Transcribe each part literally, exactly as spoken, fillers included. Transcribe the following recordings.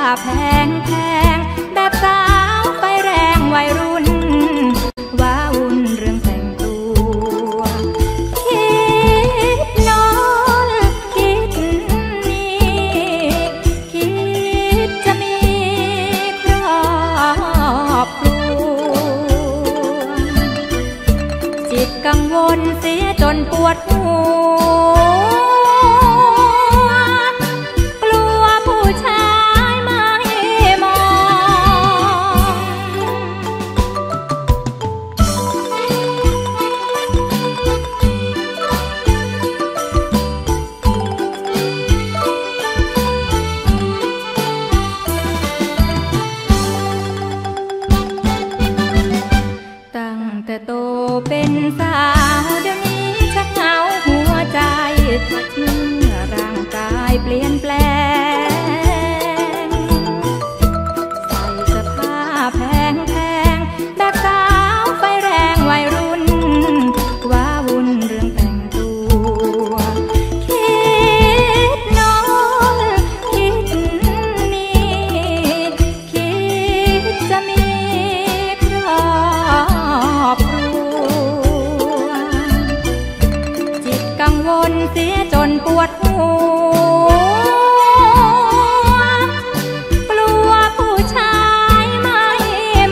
แพงแพงแบบสาวไฟแรงวัยรุ่นว้าวุ่นเรื่องแต่งตัวคิดนอนคิดนี่คิดจะมีครอบครัวจิตกังวลเสียจนปวดหัวแต่โตเป็นสาวเดี๋ยวนี้ชักเหงาหัวใจเมื่อร่างกายเปลี่ยนแปลงใส่เสื้อผ้าแพงแพงแบบสาวไฟแรงวัยรุ่นว้าวุ่นเรื่องแต่งตัวคิดโน้นคิดนี่คิดจะมีครอบครัวจิตกังวลเสียจนปวดหัวกลัวผู้ชายไม่ม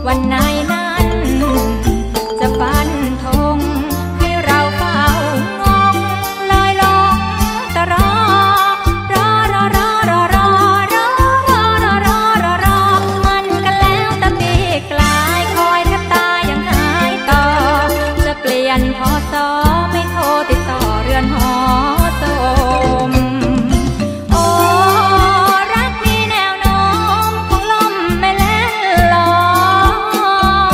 วันไหนนั้นจะฟันธงให้เราเฝ้างงลอยลงตรอรอรอรอรอรอรอรอรอรอรอรอมันกันแล้วแต่ปีกลายคอยแทบตายยังหายต่อจะเปลี่ยนพศไม่โทรติดต่อเรือนหอสมโอ้รักมีแนวโน้มคงล่มไม่แล่นลอย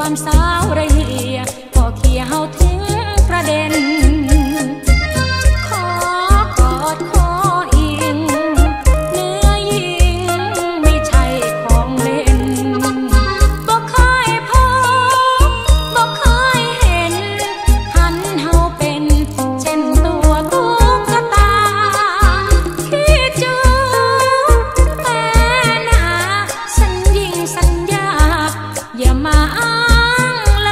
ความสาวระเหียก็เขี่ยเฮาทิ้งประเด็นขอกอดขออิงเนื้อยิงไม่ใช่ของเล่นบ่เคยพบบ่เคยเห็นหันเฮาเป็นเช่นตัวตุ๊กตาที่จูแต่หนาสัญญิงสัญญาอย่ามาอ้างเลย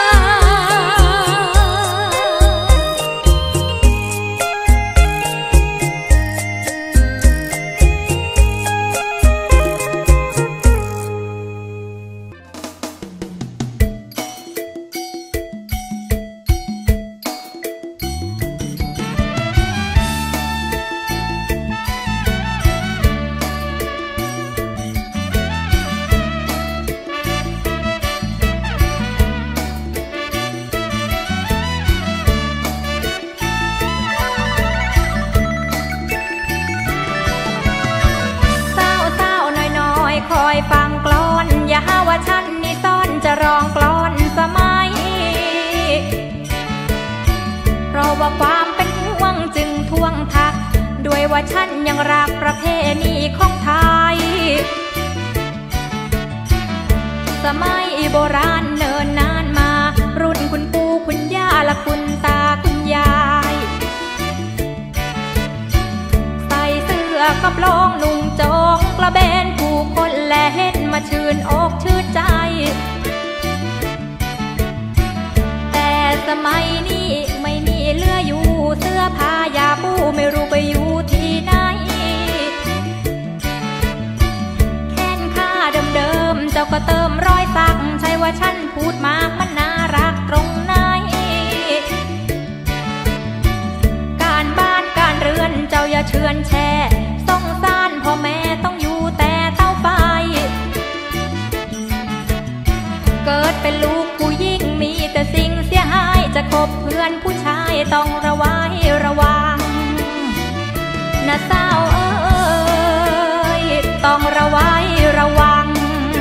คอยฟังกลอนอย่าหาว่าฉันนี่ซ่อนจะร้องกลอนสมัยเพราะว่าความเป็นห่วงจึงทวงทักด้วยว่าฉันยังรักประเพณีของไทยสมัยโบราณเนิ่นนานมารุ่นคุณปู่คุณย่าและคุณตาคุณยายใส่เสื้อกระโปรงนุ่งโจงกระเบนผู้คนและเห็นมาชื่นอกชื่นใจแต่สมัยนี้ไม่มีเหลืออยู่เสื้อผ้ายาปูไม่รู้ไปอยู่ที่ไหนแค้นค่าเดิมๆเจ้าก็เติมรอยสักใช่ว่าฉันพูดมากมันน่ารักตรงไหนการบ้านการเรือนเจ้าอย่าเชือนแช่สงสารพ่อแม่ต้องอยู่แต่เต้าไฟเกิดเป็นลูกผู้หญิงมีแต่สิ่งเสียหายจะคบเพื่อนผู้ชายต้องระไว้ระวังนะสาวเอ้ยต้องระไว้ระวัง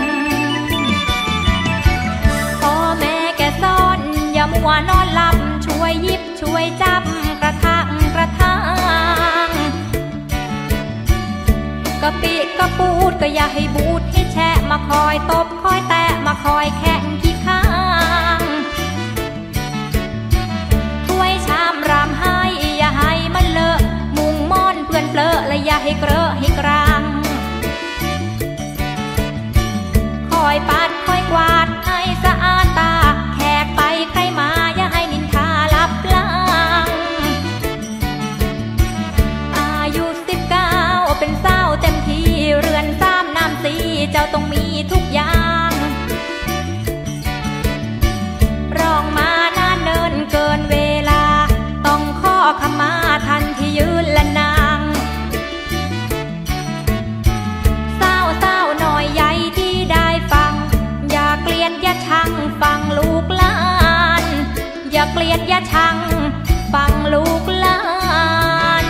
พ่อแม่แกซ่อนอย่ามัวนอนหลับช่วยยิบช่วยจับกระทังกระทังกะปิกระปูดก็อย่าให้บูดให้แช่มาคอยตบคอยแตะมาคอยแข่งขี้ข้างถ้วยชามรามให้อย่าให้มันเลอะมุงม่อนเปื้อนเปลอะและอย่าให้เกลอะให้กลางคอยปัดคอยกวาดให้สะอาดตาแขกไปใครมาอย่าให้นินทาลับหลังอายุสิบเก้าเป็นสาวเต็มที่เรือนสามน้ำสีเจ้าต้องมีทุกอย่างรองมานานเนินเกินเวลาต้องข้อขมาทันที่ยืนและนางสาวสาวหน่อยใหญ่ที่ได้ฟังอย่าเกลียดอย่าชังฟังลูกหลานอย่าเกลียดอย่าชังฟังลูกหลาน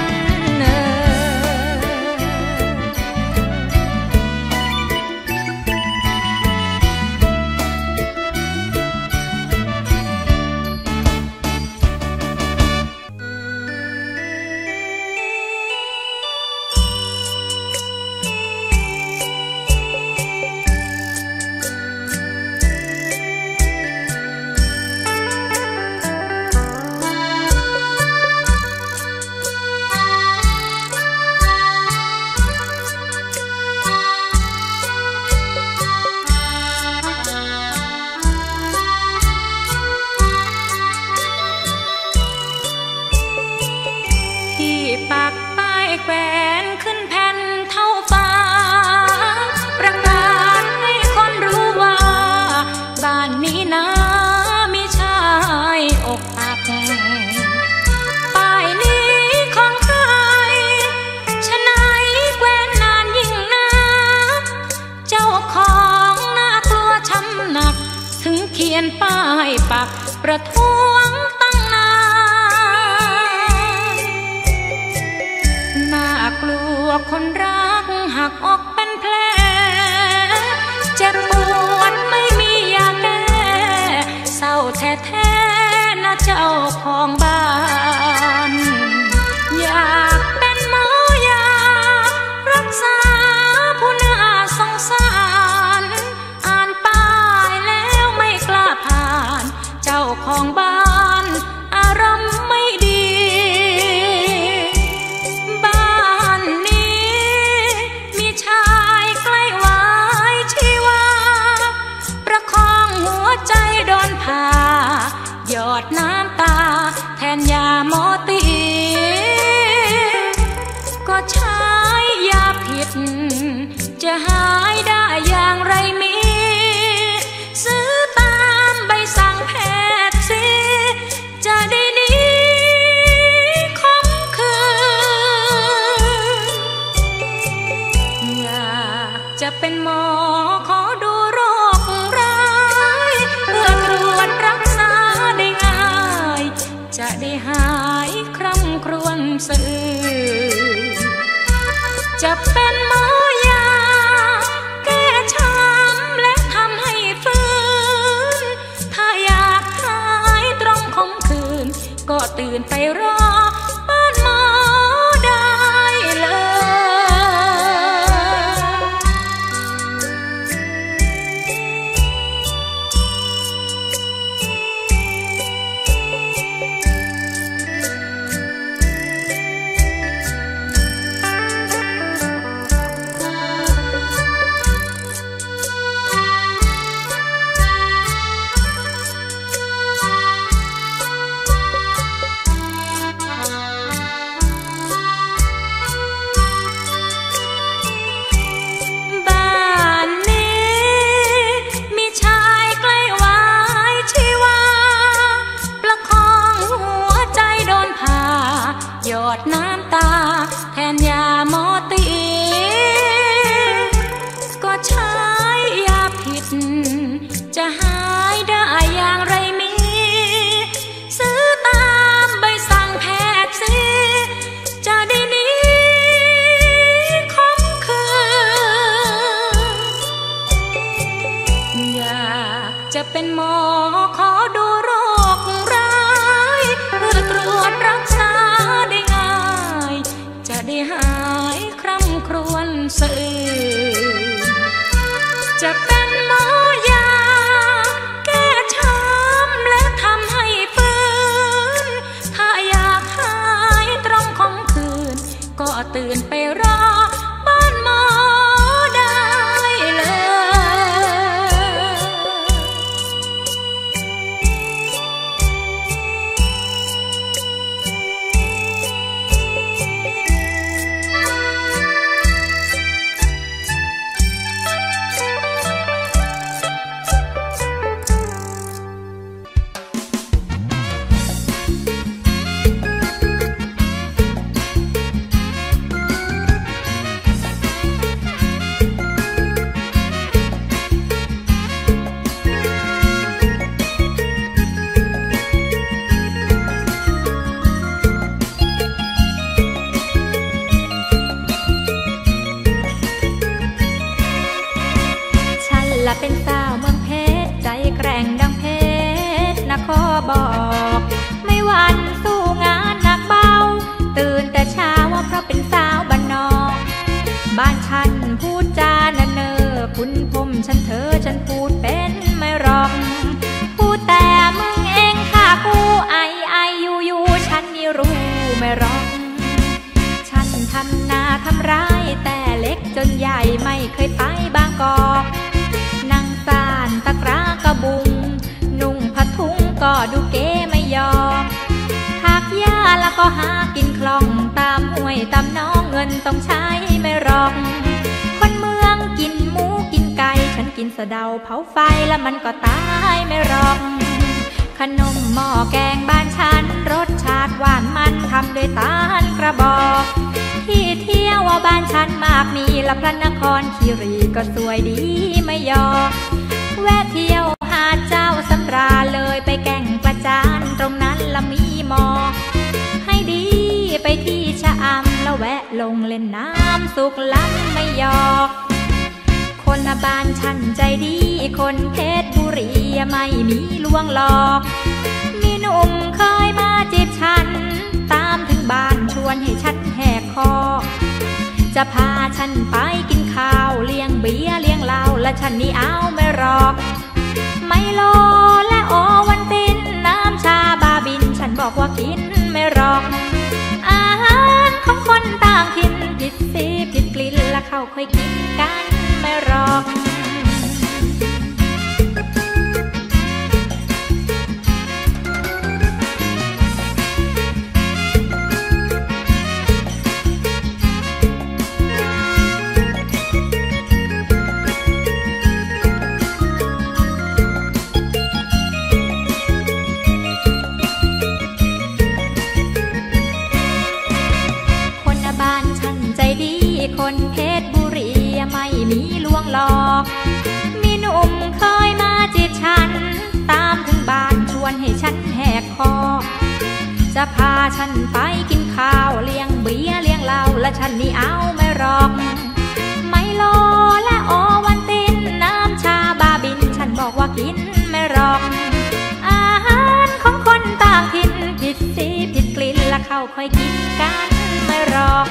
ปักป้ายแขวนขึ้นแผ่นเท่าฟ้าประกาศให้คนรู้ว่าบ้านนี้นะมีชายอกหักป้ายนี้ของใครฉะไหนแขวนนานยิ่งนักเจ้าของน่ากลัวช้ำหนักถึงเขียนป้ายปักประท้วงตั้งนานน่ากลัวคนรักหักอกเป็นแผลเจ็บปวดไม่มียาแก้สื่อจะเป็นหมอยาแก้ช้ำและทำให้ฟื้นถ้าอยากหายตรงคมคืนก็ตื่นไปรอบ้านหมอได้เลยหยอดน้ำตาแทนยาหมอตีก็ใช้ยาผิดจะหายได้อย่างไรมีซื้อตามใบสั่งแพทย์สิจะได้หนีคมคืนอยากจะเป็นหมอขอดูโรคร้ายเพื่อตรวจรักษาได้หายคร่ำครวญสะอื้นจะเป็นหมอยาแก้ช้ำและทำให้ฟื้นถ้าอยากหายตรงของคืนก็ตื่นไปรอบ้านหมอได้เลยเป็นสาวเมืองเพชรใจแกร่งดังเพชรนะขอบอกไม่หวั่นสู้งานหนักเบาตื่นแต่เช้าว่าเพราะเป็นสาวบ้านนอกบ้านฉันพูดจาเนอเนอคุณผมฉันเธอฉันพูดเป็นไม่รองพูดแต่มึงเองค่ะกูไอไอยูยูฉันนี่รู้ไม่รองฉันทำนาทำไรแต่เล็กจนใหญ่ไม่เคยไปบางกอกนั่งสานตะกร้ากระบุงนุ่งผ้าถุงก็ดูเก๋ไม่ยอมถักหญ้าแล้วก็หากินคล่องตามห้วยตามน้องเงินต้องใช้ไม่รองคนเมืองกินหมูกินไก่ฉันกินสะเดาเผาไฟแล้วมันก็ตายไม่รองขนมหม้อแกงบ้านฉันรสชาติหวานมันทำด้วยตาลกระบอกที่เที่ยวว่าบ้านฉันมากมีละพระนครคีรีก็สวยดีไม่ยอแวะเที่ยวหาดเจ้าสำราญเลยไปแก่งประจานตรงนั้นละมีหมอกให้ดีไปที่ชะอำแล้วแวะลงเล่นน้ำสุกล้ำไม่ยอคนบ้านฉันใจดีคนเพชรบุรีไม่มีลวงหลอกมีหนุ่มเคยมาจีบฉันตามถึงบ้านชวนให้ฉันแหกคอจะพาฉันไปกินข้าวเลี้ยงเบียร์เลี้ยงเหล้าและฉันนี่เอาไม่รอกไมโลและโอวันตินน้ำชาบาบินฉันบอกว่ากินไม่รอกอาหารของคนต่างถิ่นผิดสีผิดกลิ่นและเขาค่อยกินกันไม่รอก คนเพชรบุรีไม่มีลวงหลอกมีหนุ่มเคยมาจีบฉันตามถึงบ้านชวนให้ฉันแหกคอจะพาฉันไปกินข้าวข้าวเลี้ยงเบียร์เลี้ยงเหล้าและฉันนี่เอาไม่รอกไม่โลและโอวันตินน้ำชาบาบินฉันบอกว่ากินไม่รอกอาหารของคนต่างถิ่นผิดสีผิดกลิ่นและเขาค่อยกินกันไม่รอก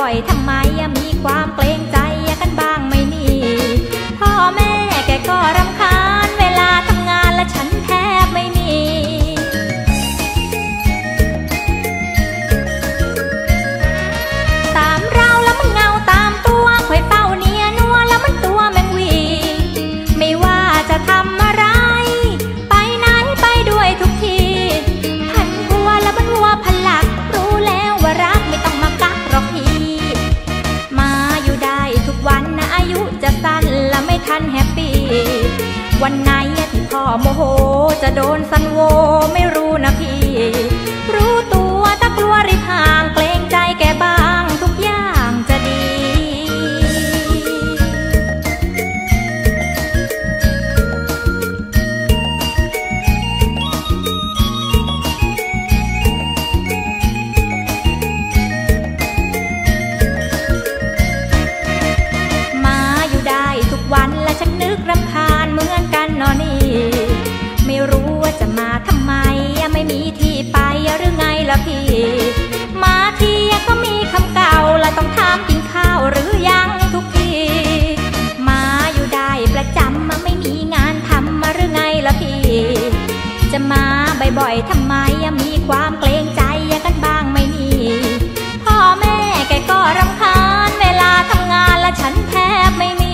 อยๆทำไมมีความเกรงใจกันบ้างไม่มีพ่อแม่แกก็รำคาญเวลาทำงานและฉันแทบไม่มีตามเราแล้วมันเงาตามตัวคอยเฝ้าเนียนัวแล้วมันตัวแมงวีไม่ว่าจะทำอะไรไปไหนไปด้วยทุกทีพันพัวแล้วมันวัวพันหลักรู้แล้วว่ารักไม่ต้องมากักหรอกพี่มาอยู่ได้ทุกวันนะอายุจะสั้นและไม่ทันแฮปปี้วันไหนที่พ่อโมโหจะโดนสันโวไม่รู้นะพี่รู้ตัวถ้ากลัวรีบห่างเกรงใจแกบ้างทุกอย่างจะดีมาอยู่ได้ทุกวันและชักนึกรำคาญเหมือนกันนอนี่ไม่รู้ว่าจะมาทำไมไม่มีที่ไปหรือไงล่ะพี่มาทีก็มีคำเก่าและต้องถามกินข้าวหรือยังทุกทีมาอยู่ได้ประจำมาไม่มีงานทำมาหรือไงล่ะพี่จะมาบ่อยๆทำไมมีความเกรงใจกันบ้างไม่มีพ่อแม่แกก็รำคาญเวลาทำงานและฉันแทบไม่มี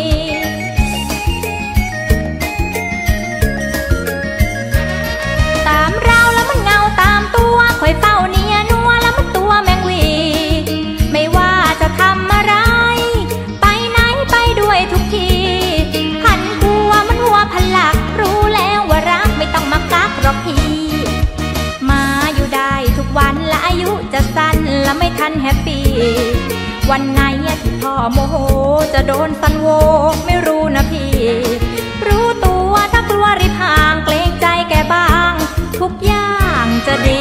ตามเราแล้วมันเงาตามตัวคอยเฝ้าเนียนัวแล้วมันตัวแมงวีไม่ว่าจะทำอะไรไปไหนไปด้วยทุกทีพันพัวมันหัวพันหลักรู้แล้วว่ารักไม่ต้องมากักหรอกพี่มาอยู่ได้ทุกวันและอายุจะสั้นและไม่ทันแฮปปี้วันไหนที่พ่อโมโหจะโดนสันโวไม่รู้นะพี่รู้ตัวถ้ากลัวรีบห่างเกรงใจแกบ้างทุกอย่างจะดี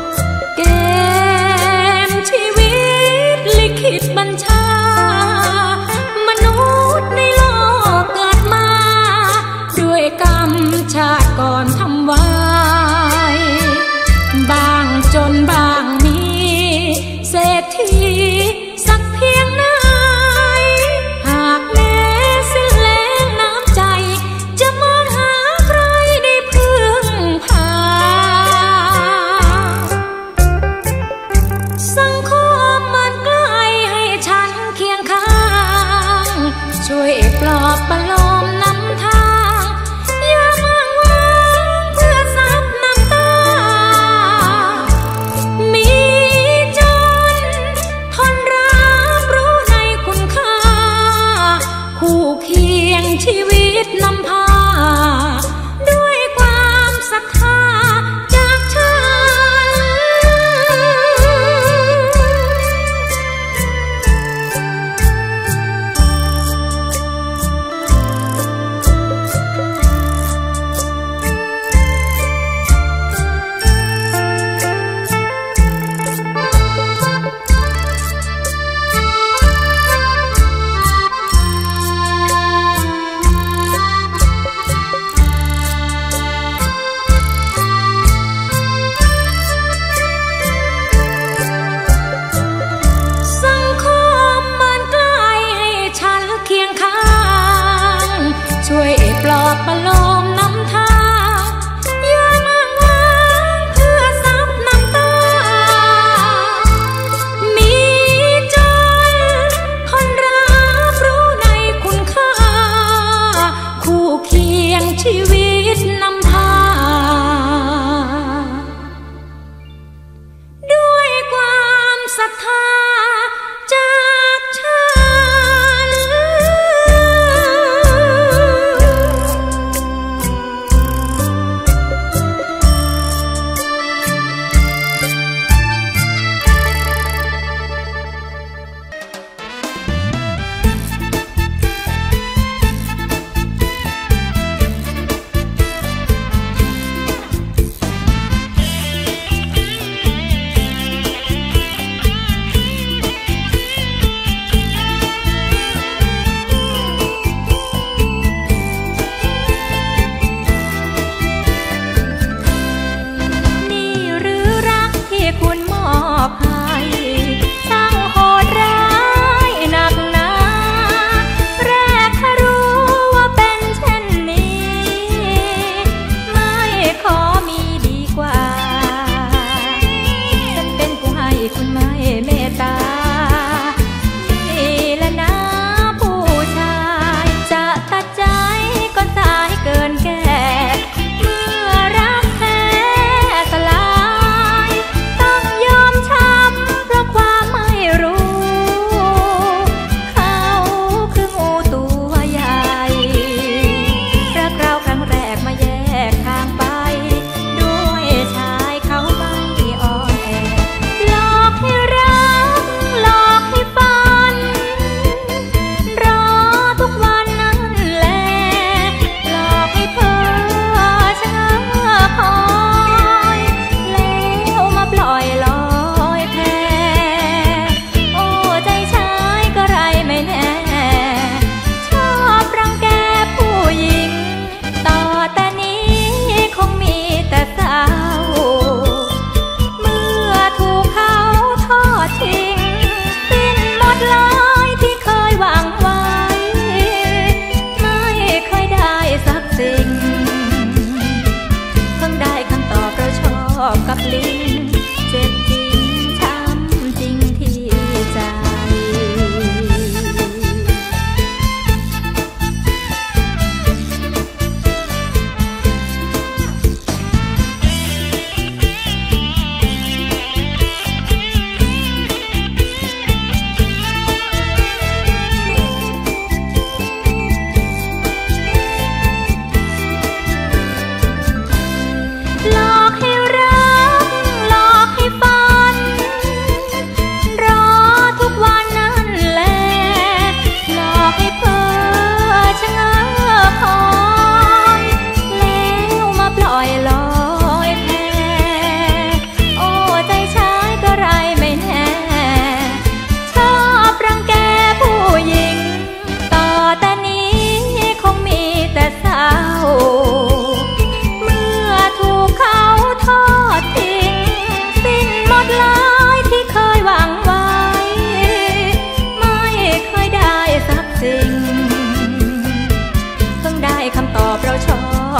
บัญชา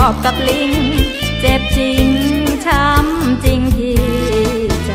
อบกับลิงเจ็บจริงช้ำจริงที่ใจ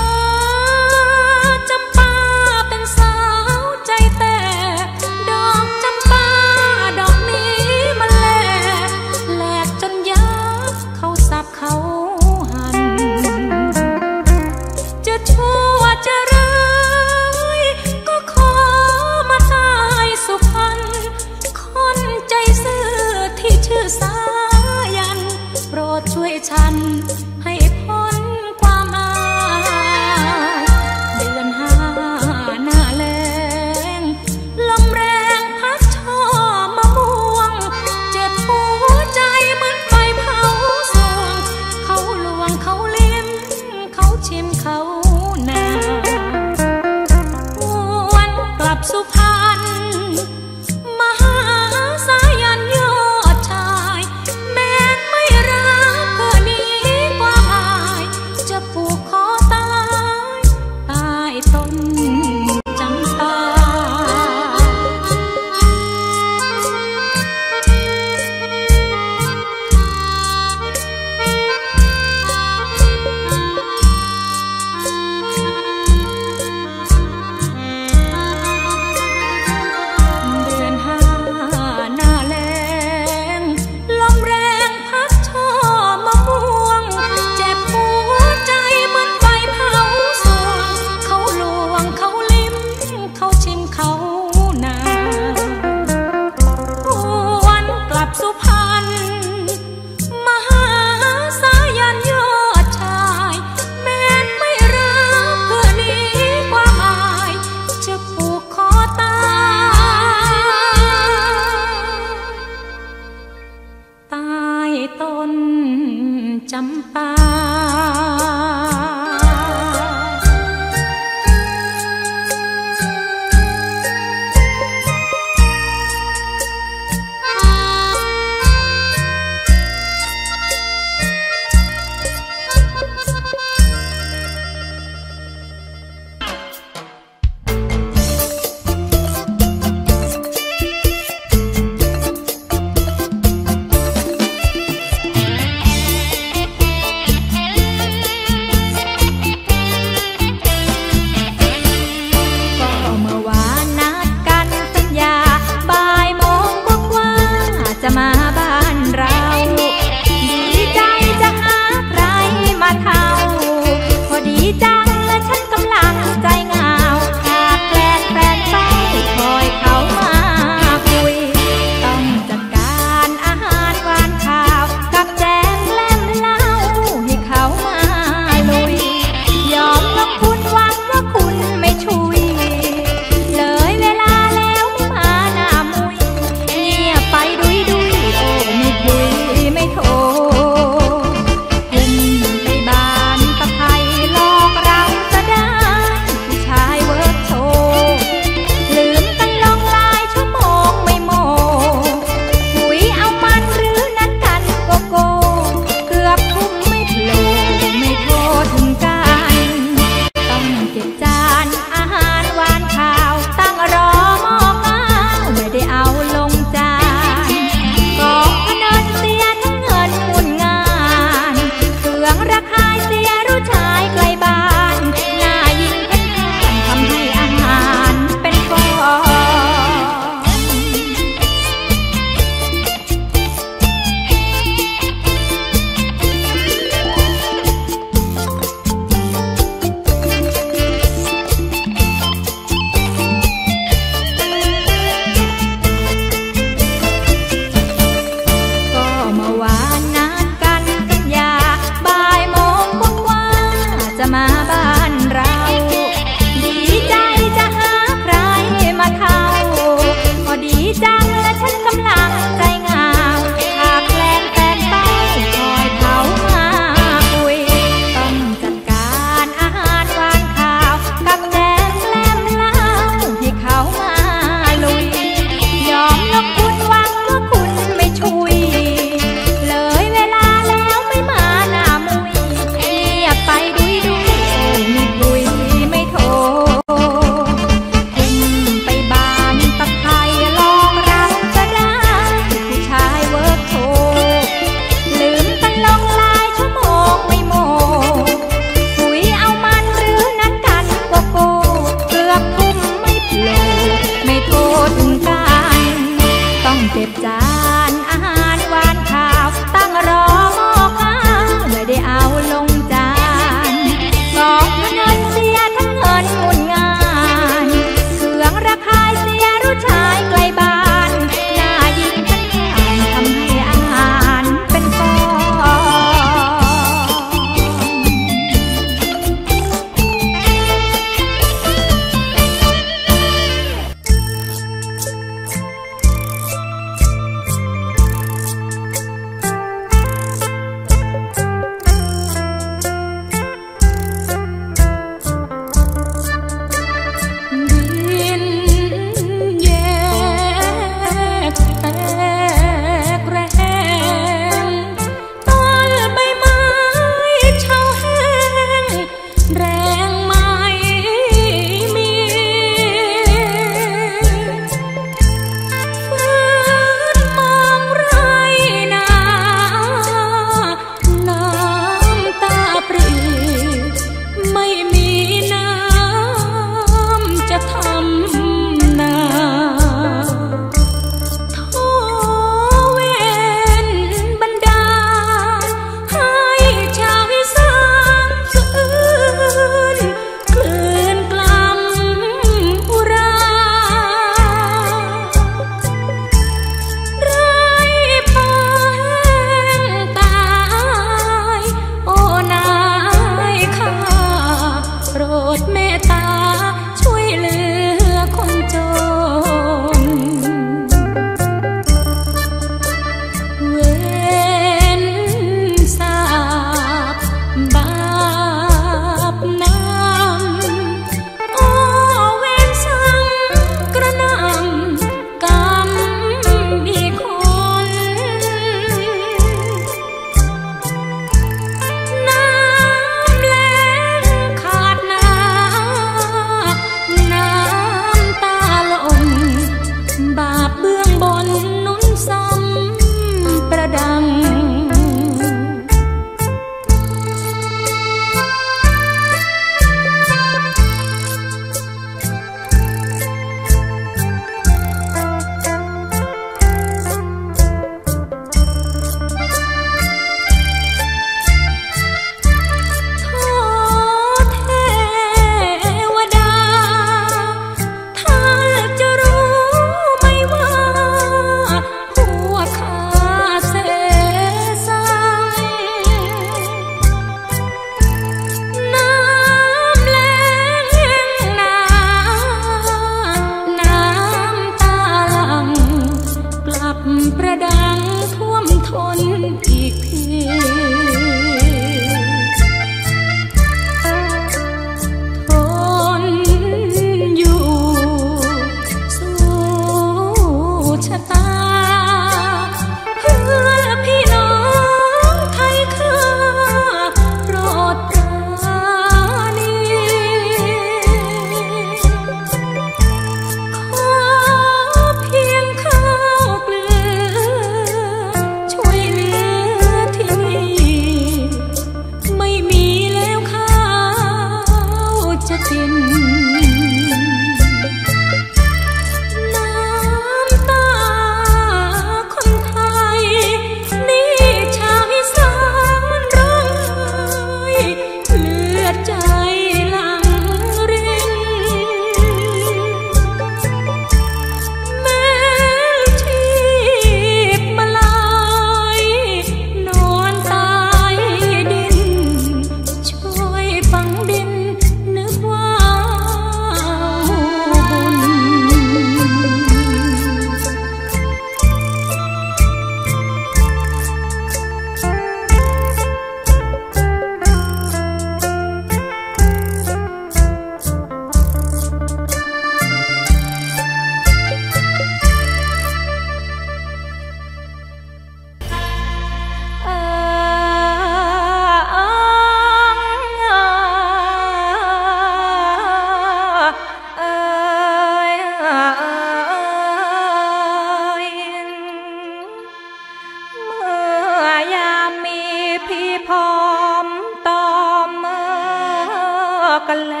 กันแล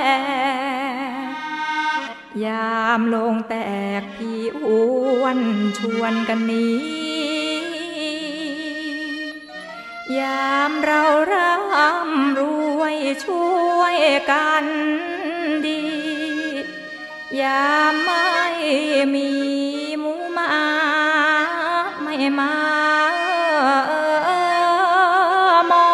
ยามลงแตกพี่อ้วนชวนกันนี้ยามเราร่ำรวยช่วยกันดียามไม่มีหมูหมาไม่มามอง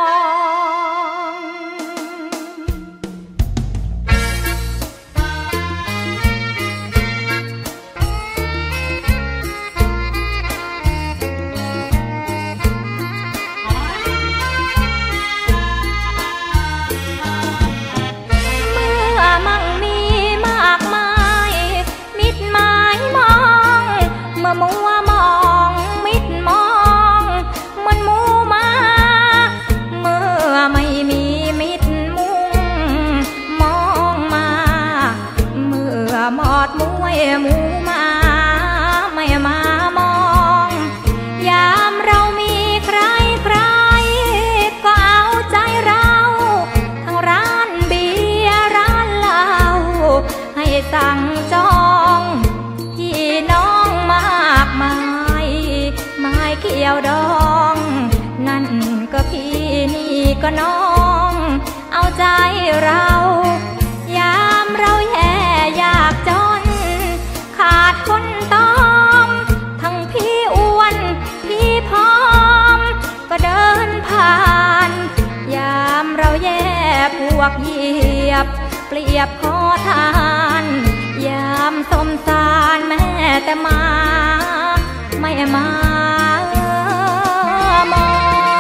มัวมองมิดมองมันมูมาเมื่อไม่มีมิดมุงมองมาเมื่อหมอดมวยหมูมาไม่มามองยามเรามีใครใครก็เอาใจเราทั้งร้านเบียร์ร้านเหล้าให้สั่งจองพี่น้องมากมายไม่เกี่ยวดองนั่นก็พี่นี่ก็น้องเอาใจเรายามเราแย่อยากจนขาดคนต้อมทั้งพี่อ้วนพี่พร้อมก็เดินผ่านยามเราแย่พวกเหยียบเปรียบขอทานยามสมสารแม่แต่มาไม่มามอง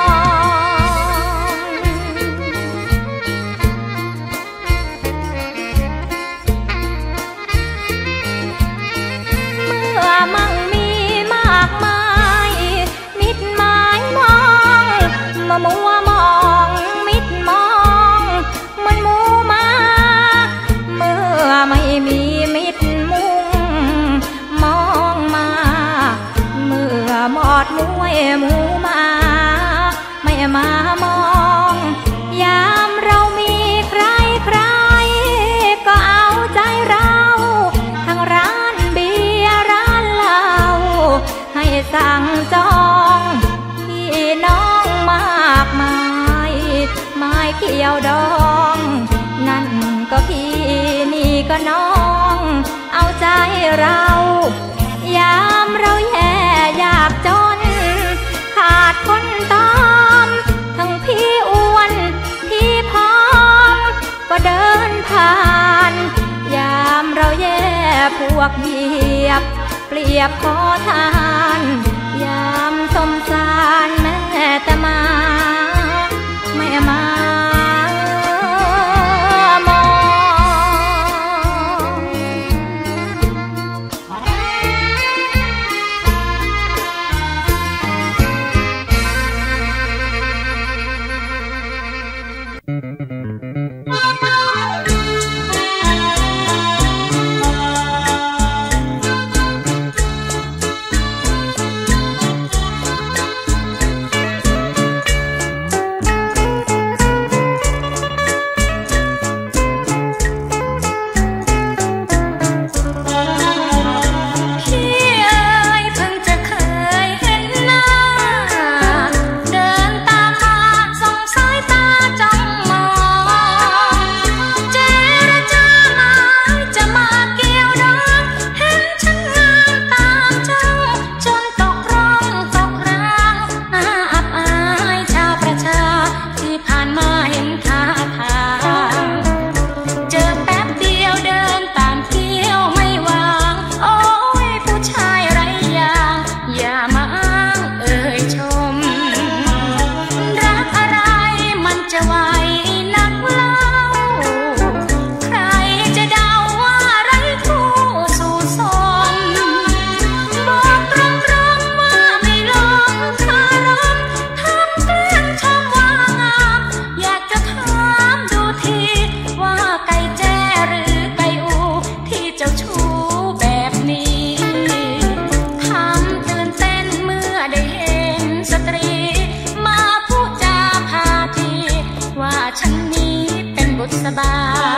เมื่อมั่งมีมากมายมิดหมายมองมามัวมองมิดมองมันมูมาเมื่อไม่มีมิดมุงมองมาเมื่อหมอดมวยหมูมาไม่มามองยามเรามีใครใครก็เอาใจเราทั้งร้านเบียร์ร้านเหล้าให้สั่งจองพี่น้องมากมายไม่เกี่ยวดองนั่นก็พี่นี่ก็น้องเอาใจเรายามเราแย่อยากจนขาดคนต้อมทั้งพี่อ้วนพี่พร้อมก็เดินผ่านยามเราแย่พวกเหยียบเปรียบขอทานยามสมสารแม่แต่มาไม่มามองฉันนี้เป็นบุษบา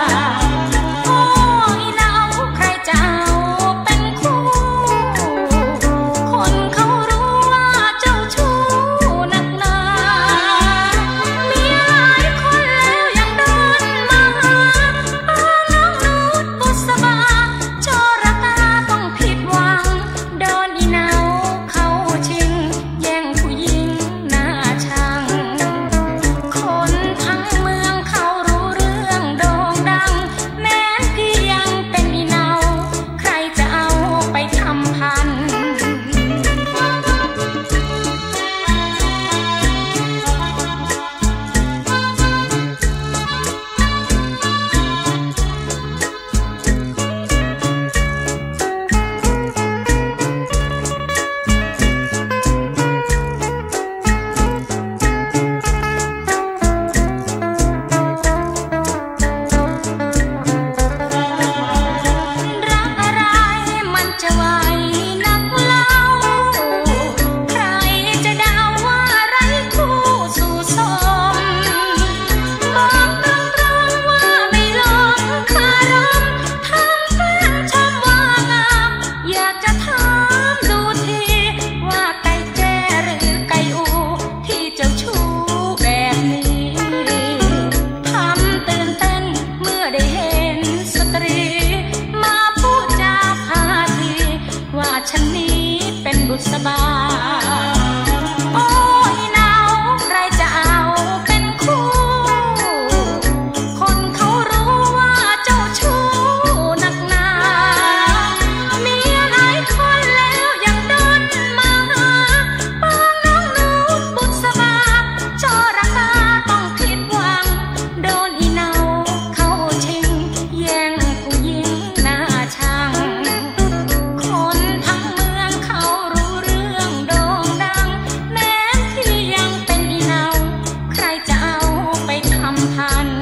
พันธ์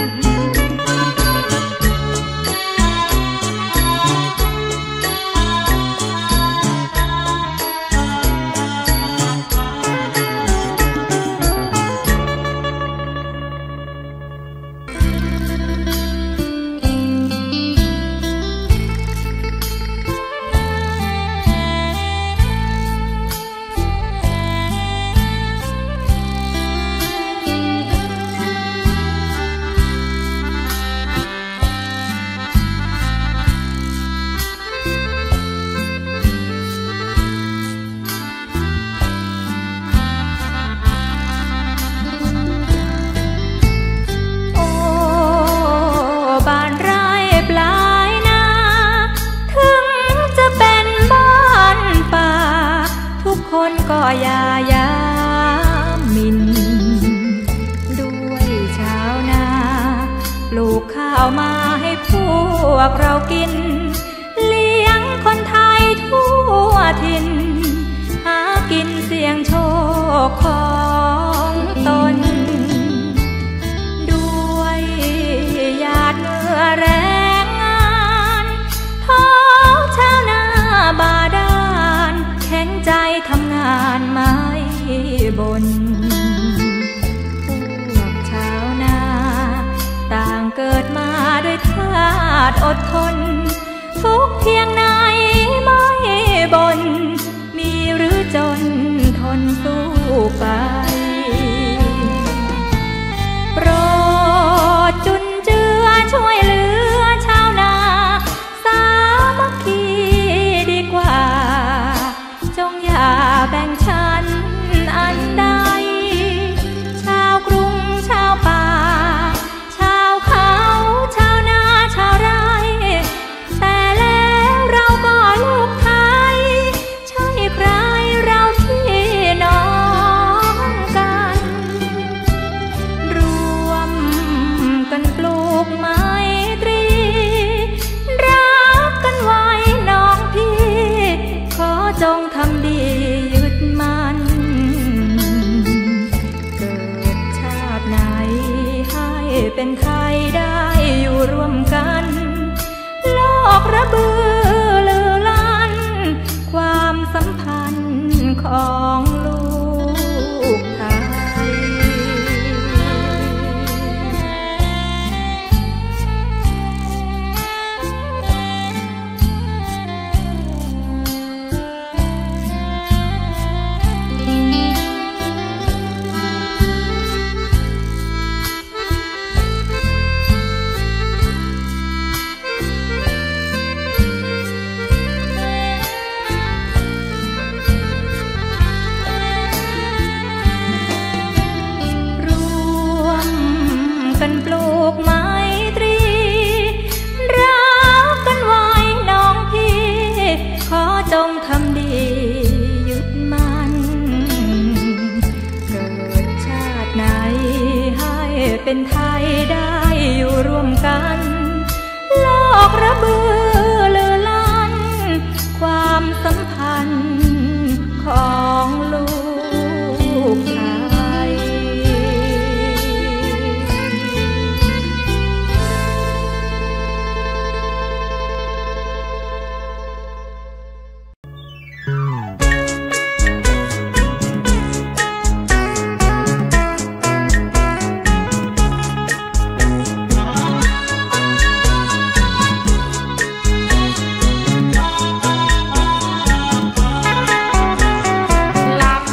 คนก็อย่ายามหมิ่นด้วยชาวนาปลูกข้าวมาให้พวกเรากินเลี้ยงคนไทยทั่วถิ่นหากินเสี่ยงโชคของตนด้วยหยาดเหงื่อแรงงานท้อชาวนาบาดาลแข็งใจทำงานไม่บ่นพวกชาวนาต่างเกิดมาด้วยธาตุอดทนทุกเพียงไหนไม่บ่นมีหรือจนทนสู้ไปโปรดจุนเจือช่วยเหลือชาวนาสามัคคีดีกว่าจงอย่าแบ่งชั้นอันใดชาวกรุงชาวป่าชาวเขาชาวนาชาวไร่แต่แล้วเราก็ลูกไทยใช่ใครเราพี่น้องกันรวมกันปลูกไมตรีรักกันไว้น้องพี่ขอจงทำดียึดมั่นเกิดชาติไหนให้เป็นไทยได้อยู่ร่วมกันโลกระเบือลือลั่นความสัมพันธ์ของลูกไทยกันปลูกไมตรีรักกันไว้น้องพี่ขอจงทำดียึดมั่นเกิดชาติไหนให้เป็นไทยได้อยู่ร่วมกันโลกระเบือลือลั่นความสัมพันธ์ของลูกไทยหลับ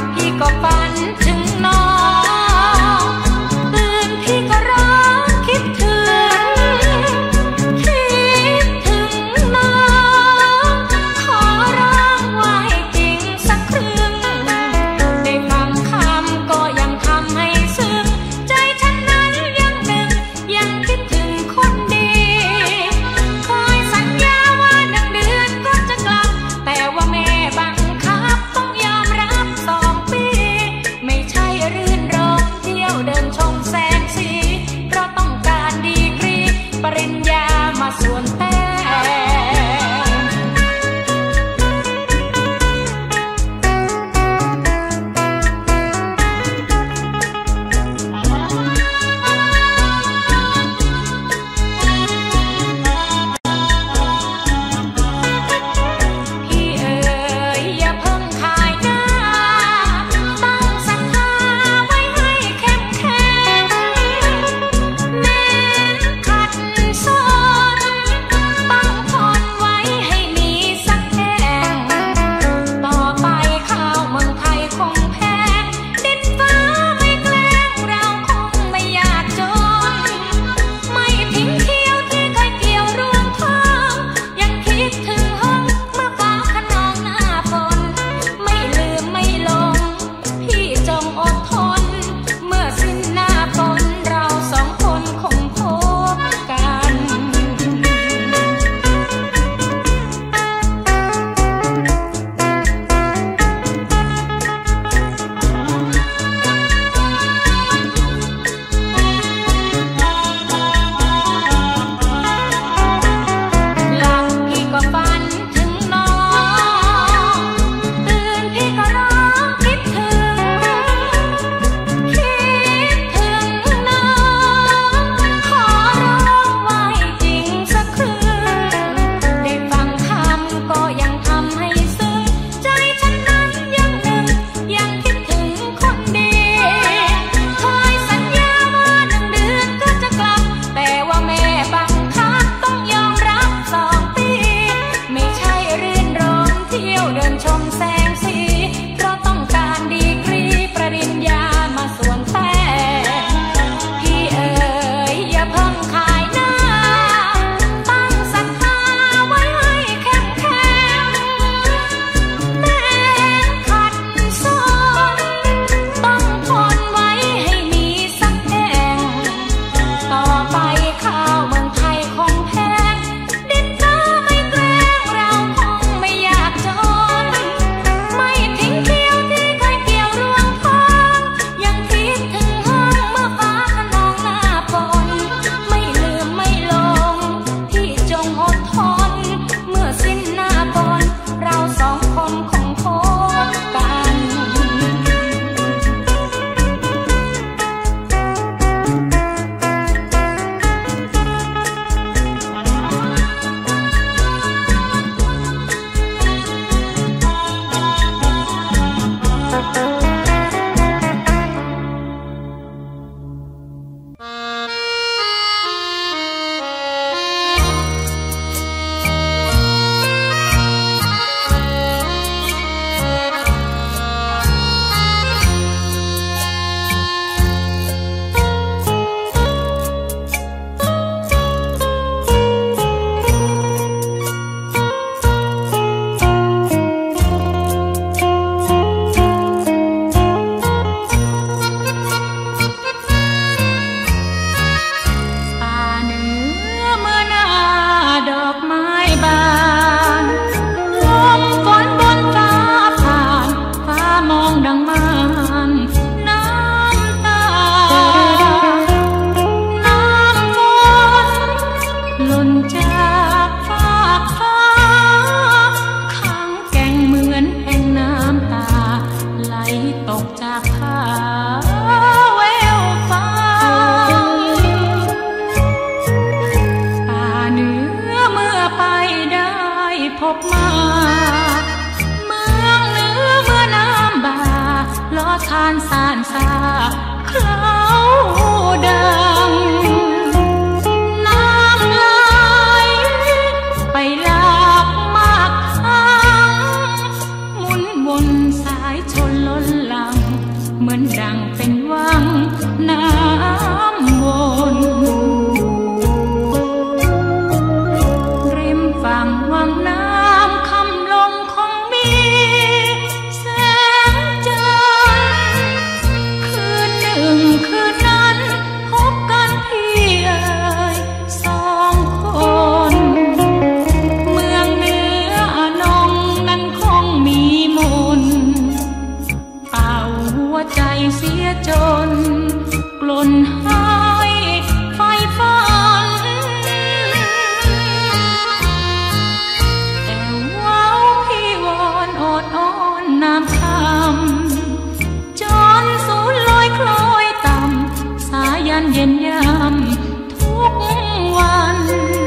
ยันเย็นยามทุกวัน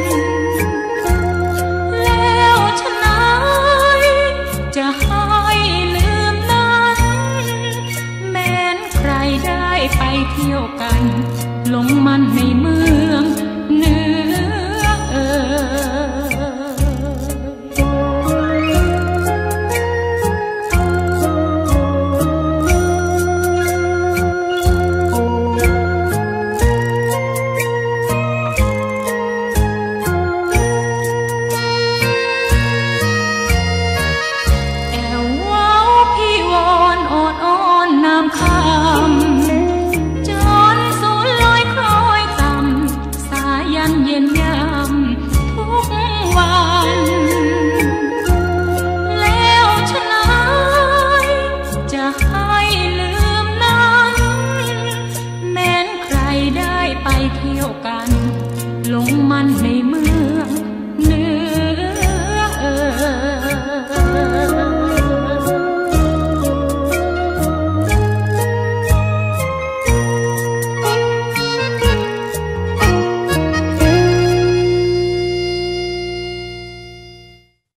แล้วฉะนั้นจะให้ลืมนั้นแม้นใครได้ไปเที่ยวกันหลงมันใน